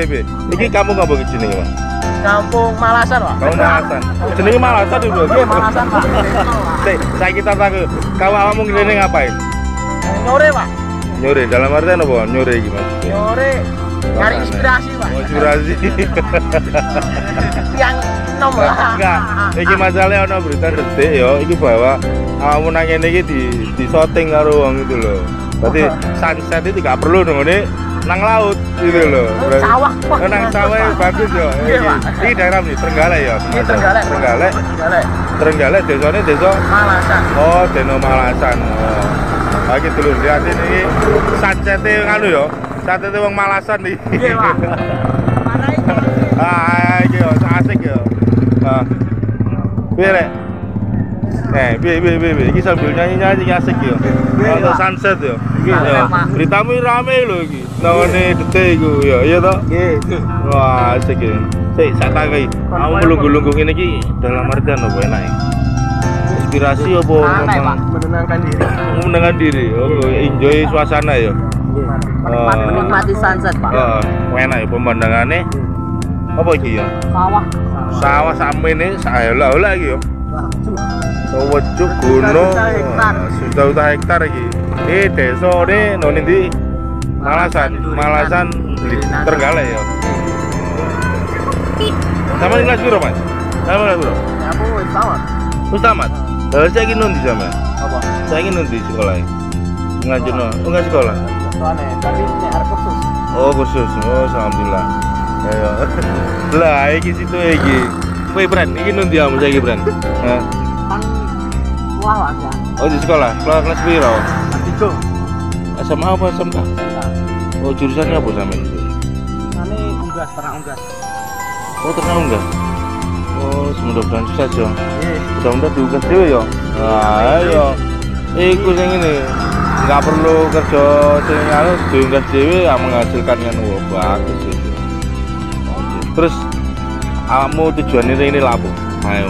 piye. Iki kampung apa iki jenenge, Mas? Kampung Malasan, Pak. Kampung Malasan. Jenenge Malasan itu. Iya, Malasan, Pak. Saya kita tahu, kamu awakmu ngene ngapain? Nyore, Pak. Nyore dalam artian apa? Nyore iki, Mas. Nyore nyari inspirasi, Pak. Oh, inspirasi. Yang nom lah. Enggak. Iki masalahnya ono berita detik ya, iki bahwa awakmu nang ngene iki di shooting karo wong itu lho. Berarti sunset itu gak perlu dong ini nang laut gitu loh. Sawah, Pak. Nang sawah bagus ya. Ini daerah nih Trenggalek ya. Ini Trenggalek. Trenggalek desane desa Malasan. Oh, Deno Malasan. Oh. Lagi dulu lihat ini sunset-e anu ya. Sunset-e wong Malasan nih. Iya, Pak. Iki yo asik yo. Ah. Piye rek? Piye. Iki sambil nyanyi-nyanyi asik yo. Untuk sunset yo. Iki yo. Beritamu rame lho iki. Nangone detik iku ya, iya toh? Nggih. Wah, asik ya. Sik sak takai. Kamu melungguh-lungguh ngene iki dalam artian apa enak? Inspirasi apa memang menenangkan diri. Menenangkan diri. Oh, enjoy suasana ya. Menikmati sunset, Pak. Enak ya pemandangannya. Apa iki ya? Sawah samene sayola-ola iki ya. Wecuk gunung. Juta hektar iki. Desa ne nang ndi? Malasan Trenggalek ya. Sama kelas piro, Mas? Sama kelas piro? Aku wis tamat. Wis tamat. Lah saiki nundi sampean? Apa? Saiki nundi sekolah. Ngajarno, enggak sekolah. Soalnya tapi nek arep kursus. Oh, kursus. Oh, alhamdulillah. Ayo. Lah iki situ iki. Kowe Bran, iki nundi amu saiki Bran? Hah? Kan wah aja. Oh, di sekolah. Kelas piro? 3. SMA apa SMK? Oh, jurusannya apa sampean? Ini unggas, ternak unggas. Oh, ternak unggas. Oh, mudah-mudahan sukses ya. Nggih. Mudah-mudahan diunggas dhewe ya. Nah, ayo. Iku sing ngene. Enggak perlu kerja sing anu diunggas dhewe ya menghasilkan kan bagus itu. Terus kamu tujuannya ini lapo? Ayo.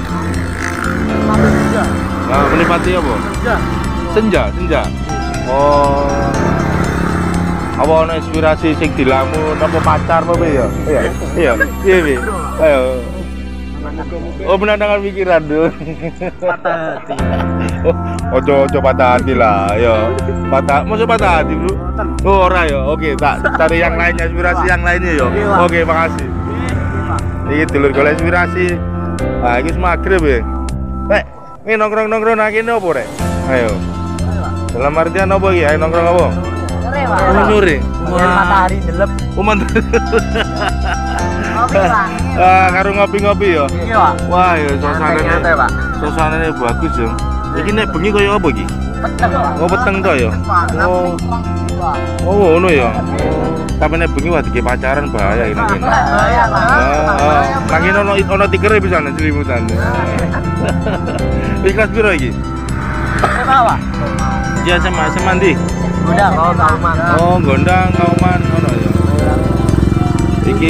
Nah, menikmati apa? Senja. Oh. Apa ana inspirasi sing dilamun apa pacar apa ya? Iya. Piye? Ayo. Oh, menandangkan pikiran dulu. Patah hati. Ojo patah hati lah, ya. Maksud patah hati, Bro? Oh, ora ya. Oke, tak cari yang lainnya, inspirasi yang lainnya ya. Oke, makasih. Iki dulur golek inspirasi. Ah, iki wis magrib ya. Rek, ini nongkrong-nongkrong nang kene opo, Rek? Ayo. Dalam artian apa iki? Ayo nongkrong apa? Nyore, Pak. Oh, nyore. Matahari ndelep. Mantap. Oke, Pak. Karo ngopi-ngopi ya. Iya, Pak. Wah, ya suasanane. Pak. Suasanane bagus ya. Iki nek bengi kaya apa iki? Peteng, Pak. Oh, peteng to ya. Oh. Oh, ngono ya. Tapi nek bengi wae pacaran bahaya ini. Bahaya, Pak. Lagi ono tikere bisa nek selimutan. Iki kelas piro iki? Apa? Ya sama ndi? Gondang, Kauman. Oh, Gondang, Kauman ngono ya. Iki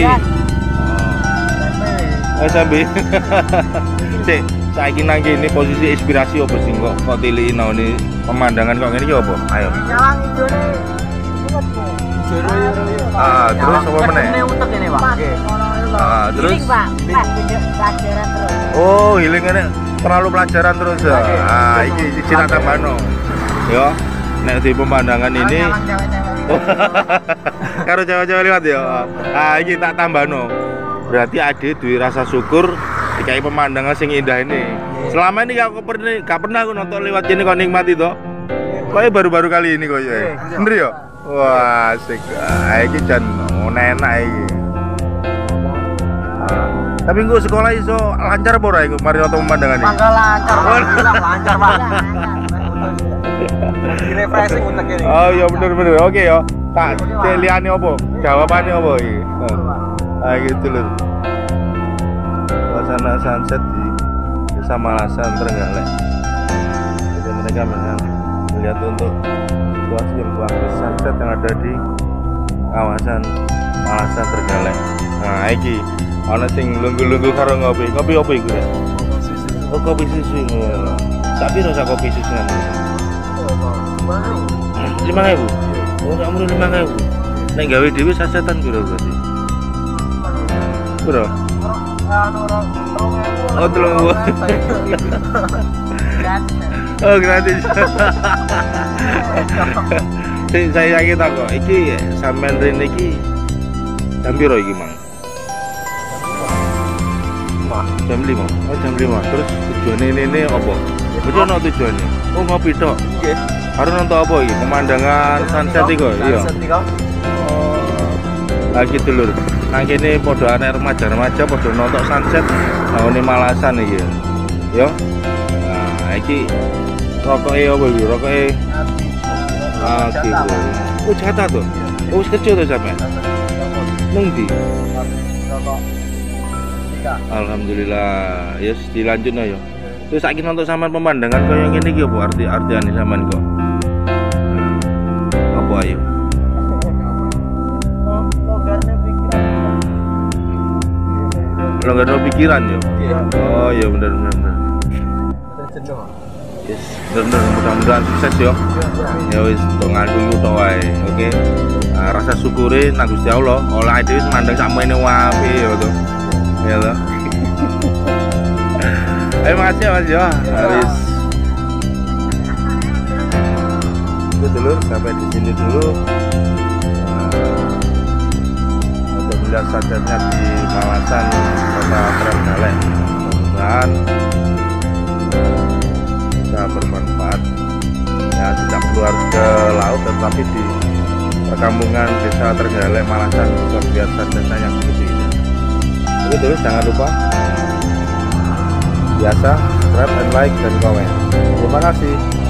SMP. Cek, saiki nang kene posisi inspirasi apa sih kok tilihin naone pemandangan kok ngene iki apa? Ayo. Jalan ijone. Terus apa meneh? Ini utek ini, Pak. Terus Healing, Pak. Pelajaran terus. Oh, healing ini terlalu pelajaran terus ya. Iki tak tambahno. Yo, nek di pemandangan ini karo cewek-cewek lewat ya. Iki tak tambahno. Berarti ade duwe rasa syukur dikai pemandangan sing indah ini. Selama ini gak pernah aku nonton lewat sini kok nikmati toh. Kok baru-baru kali ini kok ya. Bener ya? Wah, asik. Iki jan enak iki. Tapi engko sekolah iso lancar apa ora iku mari nonton pemandangan iki? Mangga lancar, lancar, Pak. Ini refreshing utek ini. Oh iya bener. Oke ya. Tak liyane apa? Jawabane apa iki? Gitu loh. Suasana sunset di Desa Malasan Trenggalek. Jadi mereka memang melihat untuk situasi yang bagus sunset yang ada di kawasan Malasan Trenggalek. Nah, iki ana sing lungguh-lungguh karo ngopi. Ngopi apa iku ya? Oh, kopi susu ngono. Sak piro sak kopi susu ngono? 5.000. Oh, sak murah 5.000. Nek gawe dhewe sasetan piro berarti? Bro. Oh, tolong. Oh, gratis. Saya sakit kok. Iki sampean rene iki jam piro iki, Mang? Jam 5. Oh, jam 5. Terus tujuane ini apa? Betul ono tujuane. Oh, ngopi tok. Nggih. Karo nonton apa iki? Pemandangan sunset iki kok. Iya. Sunset iki. Oh. Lagi dulur. Nang kene padha anak remaja-remaja padha nonton sunset nang Malasan iki. Yo. Nah, iki rokoke apa iki? Rokoke gitu. Oh, jatah tuh. Oh, wis kerja tuh sampean. Nang ndi? Alhamdulillah. Yes, dilanjutno yo. Terus saiki nonton sampean pemandangan kaya ngene iki apa arti-artiane sampean kok? Apa ayo? Longgar pikiran yo. Oh, iya bener. Yes, bener mudah-mudahan sukses yo. Ya wis tok ngaku iku tok wae. Oke. Rasa syukure nang Gusti Allah, oleh dhewe wis mandang sakmene wae ya to. Ya to. Ayo makasih Mas yo. Wis. Itu dulu sampai di sini dulu. Untuk melihat sunsetnya di Malasan, Kota Trenggalek. Mudah-mudahan bisa bermanfaat. Ya, tidak keluar ke laut, tetapi di perkampungan desa Trenggalek Malasan bisa lihat sunsetnya yang begitu indah. Oke, terus jangan lupa biasa subscribe dan like dan komen. Terima kasih.